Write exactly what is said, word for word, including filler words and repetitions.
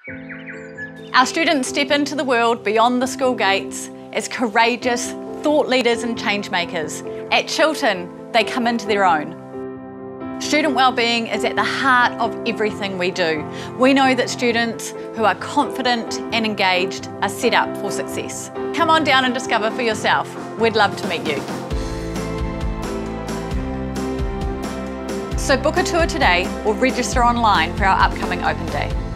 Our students step into the world beyond the school gates as courageous thought leaders and change makers. At Chilton, they come into their own. Student wellbeing is at the heart of everything we do. We know that students who are confident and engaged are set up for success. Come on down and discover for yourself. We'd love to meet you. So book a tour today or register online for our upcoming open day.